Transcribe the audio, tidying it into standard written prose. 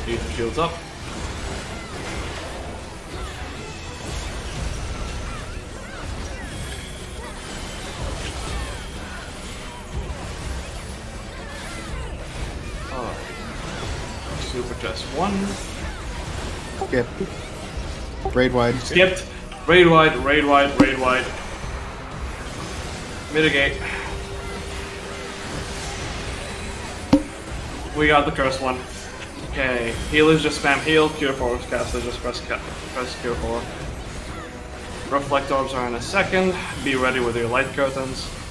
Ether shields up. Super chest 1. Skip. Raid wide. Skipped. Raid wide, raid wide, raid wide. Mitigate. We got the cursed one. Okay, healers just spam heal, cure 4 casters just press cure 4. Reflect orbs are in a second. Be ready with your light curtains.